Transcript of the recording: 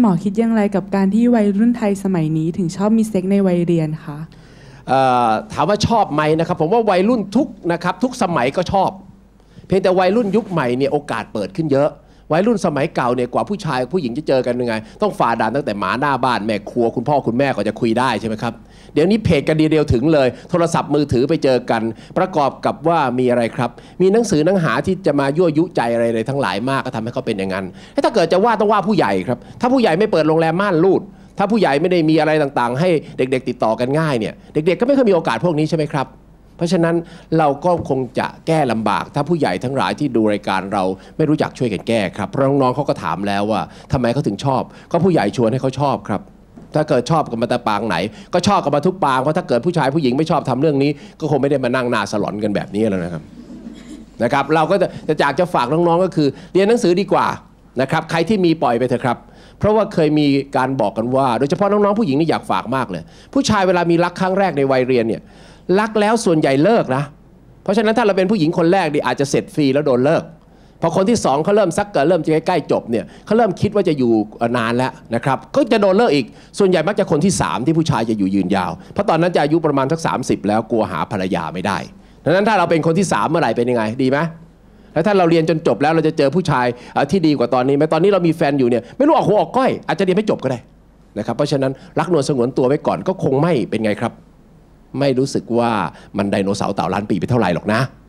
หมอคิดอย่างไรกับการที่วัยรุ่นไทยสมัยนี้ถึงชอบมีเซ็กในวัยเรียนคะถามว่าชอบไหมนะครับผมว่าวัยรุ่นทุกนะครับทุกสมัยก็ชอบเพียงแต่วัยรุ่นยุคใหม่เนี่ยโอกาสเปิดขึ้นเยอะวัยรุ่นสมัยเก่าเนี่ยกว่าผู้ชายผู้หญิงจะเจอกันยังไงต้องฝ่าด่านตั้งแต่หมาหน้าบ้านแม่ครัวคุณพ่อคุณแม่ก็จะคุยได้ใช่ไหมครับเดี๋ยวนี้เพจกันเดียวถึงเลยโทรศัพท์มือถือไปเจอกันประกอบกับว่ามีอะไรครับมีหนังสือหนังหาที่จะมายั่วยุใจอะไรทั้งหลายมากก็ทำให้เขาเป็นอย่างนั้นถ้าเกิดจะว่าต้องว่าผู้ใหญ่ครับถ้าผู้ใหญ่ไม่เปิดโรงแรมม่านรูดถ้าผู้ใหญ่ไม่ได้มีอะไรต่างๆให้เด็กๆติดต่อกันง่ายเนี่ยเด็กๆก็ไม่เคยมีโอกาสพวกนี้ใช่ไหมครับเพราะฉะนั้นเราก็คงจะแก้ลำบากถ้าผู้ใหญ่ทั้งหลายที่ดูรายการเราไม่รู้จักช่วยกันแก้ครับเพราะน้องๆเขาก็ถามแล้วว่าทำไมเขาถึงชอบก็ผู้ใหญ่ชวนให้เขาชอบครับถ้าเกิดชอบกันมาแต่ปางไหนก็ชอบกันมาทุกปางเพราะถ้าเกิดผู้ชายผู้หญิงไม่ชอบทำเรื่องนี้ก็คงไม่ได้มานั่งหน้าสลอนกันแบบนี้แล้วนะครับเราก็จะฝากน้องๆก็คือเรียนหนังสือดีกว่านะครับใครที่มีปล่อยไปเถอะครับเพราะว่าเคยมีการบอกกันว่าโดยเฉพาะน้องๆผู้หญิงนี่อยากฝากมากเลยผู้ชายเวลามีรักครั้งแรกในวัยเรียนเนี่ยรักแล้วส่วนใหญ่เลิกนะเพราะฉะนั้นถ้าเราเป็นผู้หญิงคนแรกดิอาจจะเสร็จฟรีแล้วโดนเลิกพอคนที่2เขาเริ่มซักเริ่มจะใกล้ๆจบเนี่ยเขาเริ่มคิดว่าจะอยู่นานแล้วนะครับก็จะโดนเลิกอีกส่วนใหญ่มักจะคนที่3ที่ผู้ชายจะอยู่ยืนยาวเพราะตอนนั้นจะอายุประมาณสัก30แล้วกลัวหาภรรยาไม่ได้ดังนั้นถ้าเราเป็นคนที่3เมื่อไหร่เป็นยังไงดีไหมแล้วถ้าเราเรียนจนจบแล้วเราจะเจอผู้ชายที่ดีกว่าตอนนี้ไหมตอนนี้เรามีแฟนอยู่เนี่ยไม่รู้ออกหัวออกก้อยอาจจะเรียนไม่จบก็ได้นะครับเพราะฉะนั้นรักนวลสงวนตัวไว้ก่อนก็คงไม่เป็นไงครับไม่รู้สึกว่ามันไดโนเสาร์เต่าล้านปีไปเท่าไหร่หรอกนะ